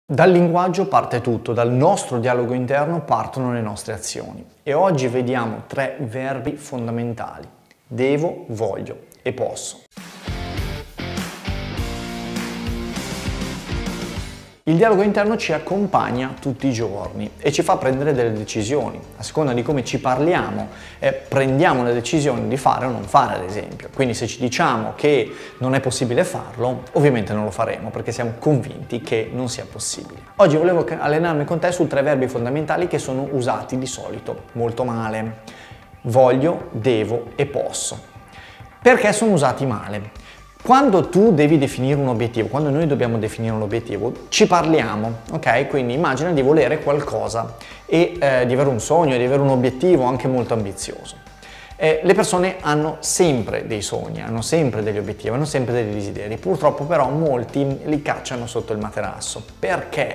Dal linguaggio parte tutto, dal nostro dialogo interno partono le nostre azioni e oggi vediamo tre verbi fondamentali: devo, voglio e posso. Il dialogo interno ci accompagna tutti i giorni e ci fa prendere delle decisioni. A seconda di come ci parliamo, prendiamo la decisione di fare o non fare, ad esempio. Quindi se ci diciamo che non è possibile farlo, ovviamente non lo faremo perché siamo convinti che non sia possibile. Oggi volevo allenarmi con te su tre verbi fondamentali che sono usati di solito molto male: voglio, devo e posso. Perché sono usati male? Quando tu devi definire un obiettivo, quando noi dobbiamo definire un obiettivo, ci parliamo, ok? Quindi immagina di volere qualcosa e di avere un sogno, di avere un obiettivo anche molto ambizioso. Le persone hanno sempre dei sogni, hanno sempre degli obiettivi, hanno sempre dei desideri. Purtroppo però molti li cacciano sotto il materasso. Perché?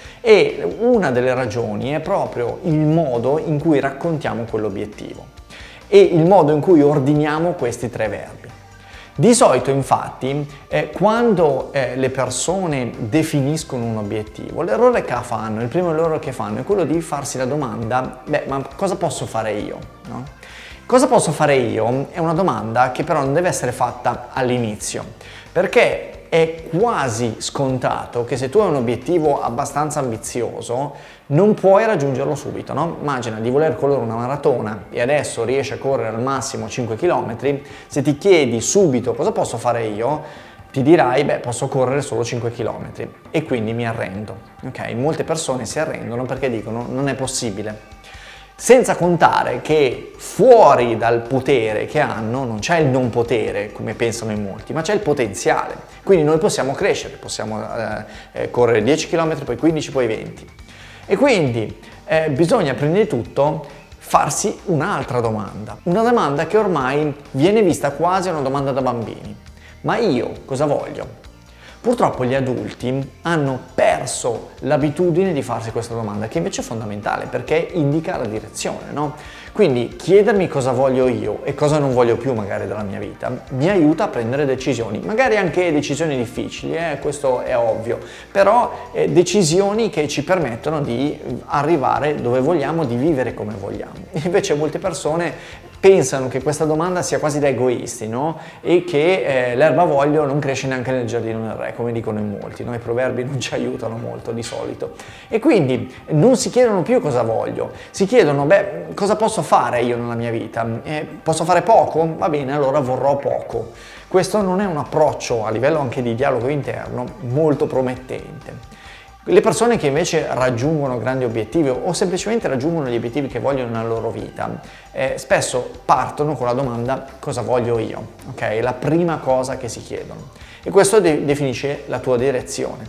E una delle ragioni è proprio il modo in cui raccontiamo quell'obiettivo e il modo in cui ordiniamo questi tre verbi. Di solito infatti quando le persone definiscono un obiettivo, l'errore che fanno, il primo errore che fanno è quello di farsi la domanda: ma cosa posso fare io? No? Cosa posso fare io? È una domanda che però non deve essere fatta all'inizio, perché è quasi scontato che se tu hai un obiettivo abbastanza ambizioso non puoi raggiungerlo subito, no? Immagina di voler correre una maratona e adesso riesci a correre al massimo 5 km, se ti chiedi subito cosa posso fare io, ti dirai posso correre solo 5 km e quindi mi arrendo, ok? Molte persone si arrendono perché dicono non è possibile. Senza contare che fuori dal potere che hanno non c'è il non potere, come pensano in molti, ma c'è il potenziale. Quindi noi possiamo crescere, possiamo correre 10 km, poi 15, poi 20. E quindi bisogna prima di tutto farsi un'altra domanda. Una domanda che ormai viene vista quasi una domanda da bambini. Ma io cosa voglio? Purtroppo gli adulti hanno perso l'abitudine di farsi questa domanda, che invece è fondamentale perché indica la direzione, no? Quindi chiedermi cosa voglio io e cosa non voglio più magari dalla mia vita mi aiuta a prendere decisioni, magari anche decisioni difficili, questo è ovvio, però decisioni che ci permettono di arrivare dove vogliamo, di vivere come vogliamo. Invece molte persone pensano che questa domanda sia quasi da egoisti, no? E che l'erba voglio non cresce neanche nel giardino del re, come dicono in molti, no? I proverbi non ci aiutano molto di solito. E quindi non si chiedono più cosa voglio, si chiedono cosa posso fare io nella mia vita? Posso fare poco? Va bene, allora vorrò poco. Questo non è un approccio a livello anche di dialogo interno molto promettente. Le persone che invece raggiungono grandi obiettivi o semplicemente raggiungono gli obiettivi che vogliono nella loro vita, spesso partono con la domanda cosa voglio io, ok? La prima cosa che si chiedono e questo definisce la tua direzione.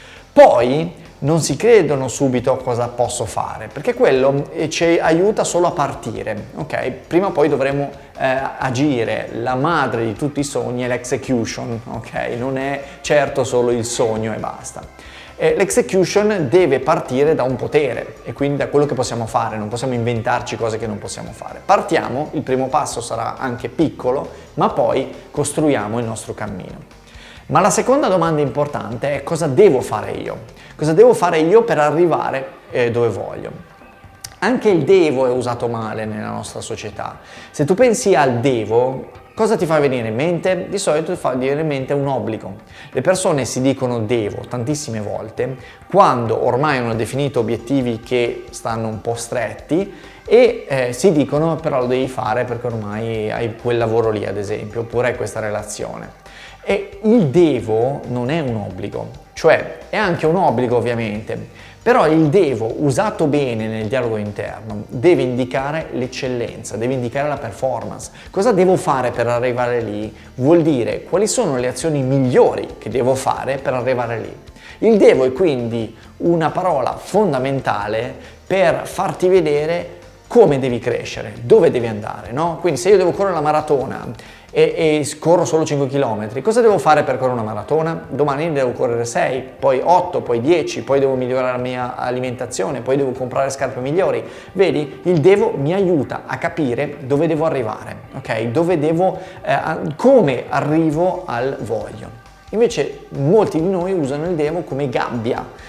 Poi non si credono subito cosa posso fare, perché quello ci aiuta solo a partire, ok? Prima o poi dovremo agire. La madre di tutti i sogni è l'execution, ok? Non è certo solo il sogno e basta. L'execution deve partire da un potere e quindi da quello che possiamo fare, non possiamo inventarci cose che non possiamo fare. Partiamo, il primo passo sarà anche piccolo, ma poi costruiamo il nostro cammino. Ma la seconda domanda importante è cosa devo fare io? Cosa devo fare io per arrivare dove voglio? Anche il devo è usato male nella nostra società. Se tu pensi al devo, cosa ti fa venire in mente? Di solito ti fa venire in mente un obbligo. Le persone si dicono devo tantissime volte quando ormai hanno definito obiettivi che stanno un po' stretti e si dicono però lo devi fare perché ormai hai quel lavoro lì, ad esempio, oppure hai questa relazione. E il devo non è un obbligo, cioè è anche un obbligo ovviamente, però il devo usato bene nel dialogo interno deve indicare l'eccellenza, deve indicare la performance. Cosa devo fare per arrivare lì? Vuol dire quali sono le azioni migliori che devo fare per arrivare lì. Il devo è quindi una parola fondamentale per farti vedere come devi crescere, dove devi andare, no? Quindi se io devo correre la maratona e corro solo 5 km, cosa devo fare per correre una maratona? Domani devo correre 6, poi 8, poi 10, poi devo migliorare la mia alimentazione, poi devo comprare scarpe migliori. Vedi? Il devo mi aiuta a capire dove devo arrivare, ok? Dove devo, come arrivo al voglio. Invece molti di noi usano il devo come gabbia,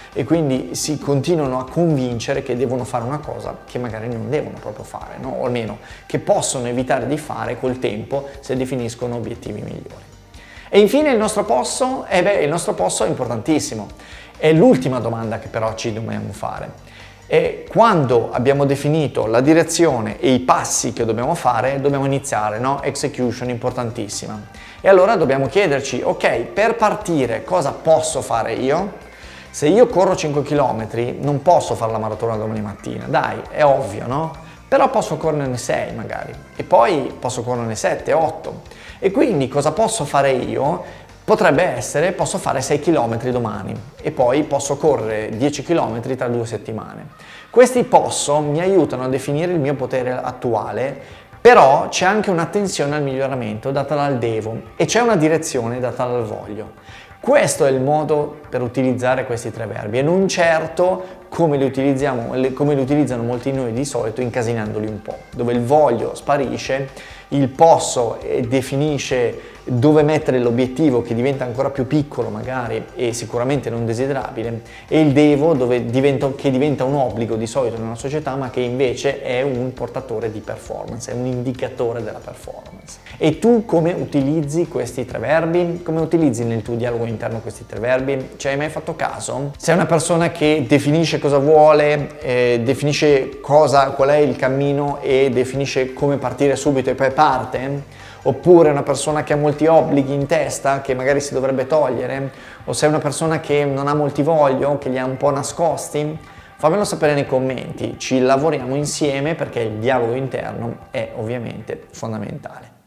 e quindi si continuano a convincere che devono fare una cosa che magari non devono proprio fare, no? O almeno che possono evitare di fare col tempo se definiscono obiettivi migliori. E infine il nostro posso? Il nostro posso è importantissimo. È l'ultima domanda che però ci dobbiamo fare. E quando abbiamo definito la direzione e i passi che dobbiamo fare, dobbiamo iniziare, no? Execution, importantissima. E allora dobbiamo chiederci, ok, per partire cosa posso fare io? Se io corro 5 km non posso fare la maratona domani mattina, dai, è ovvio, no? Però posso correrne 6 magari, e poi posso correrne 7, 8. E quindi cosa posso fare io? Potrebbe essere, posso fare 6 km domani e poi posso correre 10 km tra 2 settimane. Questi posso mi aiutano a definire il mio potere attuale, però c'è anche un'attenzione al miglioramento data dal devo e c'è una direzione data dal voglio. Questo è il modo per utilizzare questi tre verbi e non certo come li utilizzano molti di noi di solito, incasinandoli un po', dove il voglio sparisce, il posso definisce dove mettere l'obiettivo che diventa ancora più piccolo magari e sicuramente non desiderabile, e il devo che diventa un obbligo di solito nella società, ma che invece è un portatore di performance, è un indicatore della performance. E tu come utilizzi questi tre verbi? Come utilizzi nel tuo dialogo interno questi tre verbi? Ci hai mai fatto caso? Sei una persona che definisce cosa vuole, definisce qual è il cammino e definisce come partire subito e poi parte? Oppure una persona che ha molti obblighi in testa che magari si dovrebbe togliere? O sei una persona che non ha molti voglio, che li ha un po' nascosti? Fammelo sapere nei commenti, ci lavoriamo insieme perché il dialogo interno è ovviamente fondamentale.